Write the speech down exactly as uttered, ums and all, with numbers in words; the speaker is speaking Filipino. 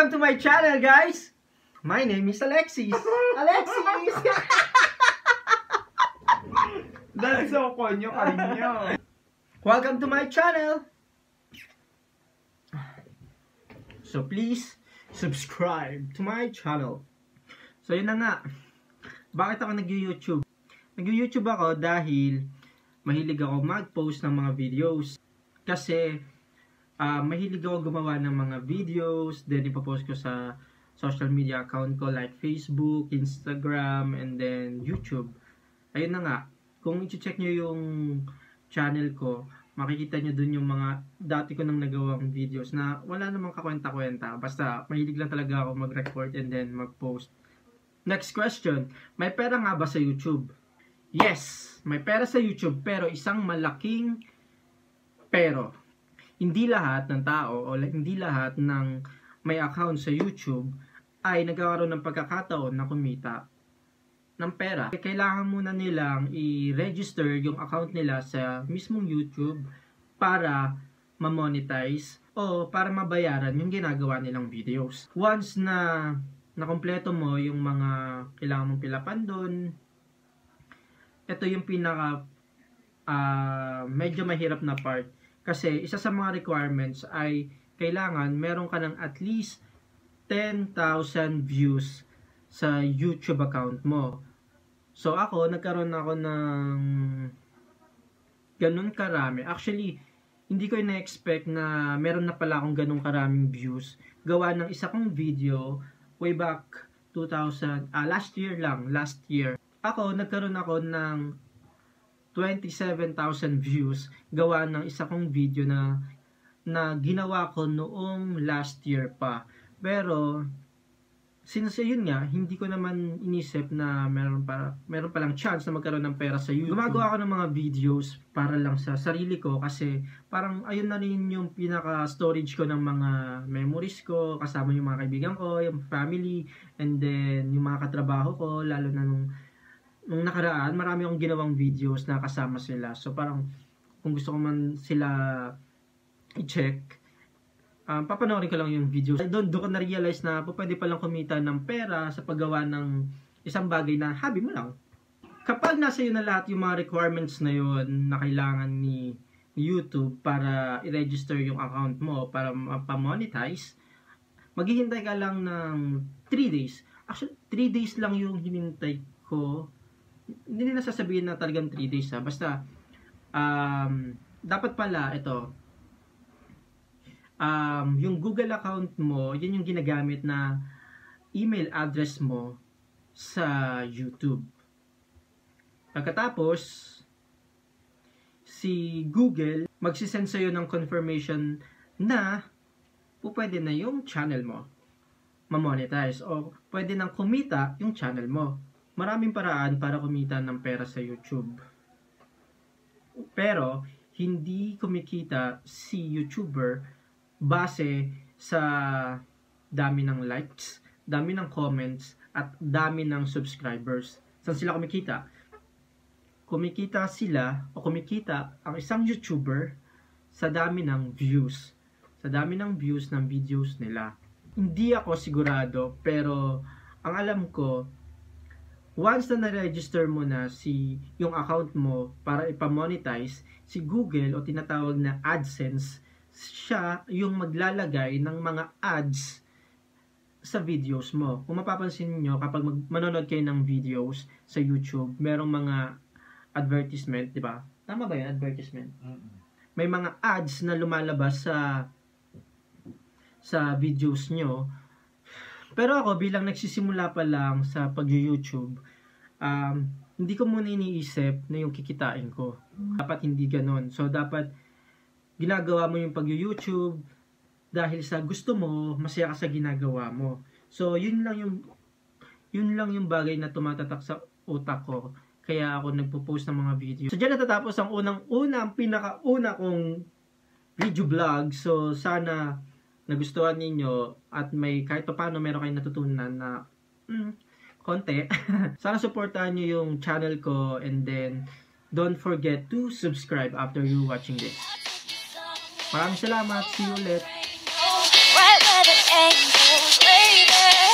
Welcome to my channel, guys! My name is Alexis. Alexis! That's so konyo karinyo. Welcome to my channel. So please, subscribe to my channel. So yun na nga. Bakit ako nag-YouTube? Nag-YouTube ako dahil mahilig ako mag-post ng mga videos. Kasi uh, mahilig ako gumawa ng mga videos, then ipopost ko sa social media account ko like Facebook, Instagram, and then YouTube. Ayun na nga, kung i-check nyo yung channel ko, makikita nyo dun yung mga dati ko nang nagawang videos na wala namang kakwenta-kwenta. Basta mahilig lang talaga ako mag-record and then mag-post. Next question, may pera nga ba sa YouTube? Yes, may pera sa YouTube, pero isang malaking pero. Hindi lahat ng tao o hindi lahat ng may account sa YouTube ay nagkakaroon ng pagkakataon na kumita ng pera. Kailangan muna nilang i-register yung account nila sa mismong YouTube para ma-monetize o para mabayaran yung ginagawa nilang videos. Once na nakompleto mo yung mga kailangan mong pilapan doon, ito yung pinaka uh, medyo mahirap na part. Kasi isa sa mga requirements ay kailangan meron ka ng at least ten thousand views sa YouTube account mo. So ako, nagkaroon ako ng ganun karami. Actually, hindi ko na-expect na meron na pala akong ganun karaming views. Gawa ng isa kong video way back two thousand, ah, last year lang, last year. Ako, nagkaroon ako ng twenty-seven thousand views gawa ng isa kong video na na ginawa ko noong last year pa. Pero since yun nga, hindi ko naman inisip na meron pa meron pa lang chance na magkaroon ng pera sa YouTube. Gumagawa ako ng mga videos para lang sa sarili ko kasi parang ayun na rin yung pinaka storage ko ng mga memories ko, kasama yung mga kaibigan ko, yung family, and then yung mga katrabaho ko, lalo na nung nung nakaraan, marami akong ginawang videos na kasama sila. So parang kung gusto ko man sila i-check, um, papanoorin ko lang yung videos. Doon doon ko na-realize na po pwede palang kumita ng pera sa paggawa ng isang bagay na hobby mo lang. Kapag nasa iyo na lahat yung mga requirements na yun na kailangan ni, ni YouTube para i-register yung account mo para ma-monetize, maghihintay ka lang ng three days. Actually, three days lang yung hinintay ko. Hindi na sasabihin na talagang three days ha. Basta, um, dapat pala, ito, um, yung Google account mo, yun yung ginagamit na email address mo sa YouTube. Pagkatapos, si Google, magsisend sa'yo ng confirmation na pwede na yung channel mo ma-monetize o pwede nang kumita yung channel mo. Maraming paraan para kumita ng pera sa YouTube. Pero, hindi kumikita si YouTuber base sa dami ng likes, dami ng comments, at dami ng subscribers. Saan sila kumikita? Kumikita sila o kumikita ang isang YouTuber sa dami ng views. Sa dami ng views ng videos nila. Hindi ako sigurado, pero ang alam ko, once na na-register mo na si yung account mo para ipamonetize, si Google o tinatawag na AdSense, siya yung maglalagay ng mga ads sa videos mo. Kung mapapansin niyo kapag mag manonood kayo ng videos sa YouTube, merong mga advertisement, di ba? Tama ba 'yan, advertisement? Mm-hmm. May mga ads na lumalabas sa sa videos nyo. Pero ako, bilang nagsisimula pa lang sa pag-YouTube, um, hindi ko muna iniisip na yung kikitain ko. Dapat hindi ganon. So, dapat ginagawa mo yung pag-YouTube dahil sa gusto mo, masaya ka sa ginagawa mo. So, yun lang yung yun lang yung bagay na tumatatak sa utak ko. Kaya ako nagpo-post ng mga video. So, dyan natatapos ang unang-unang, pinaka-una kong video vlog. So, sana nagustuhan ninyo at may kahit pa paano meron kayong natutunan na mm, konti. Sana supportahan nyo yung channel ko and then don't forget to subscribe after you watching this. Maraming salamat. See you ulit. right where the angels lay there.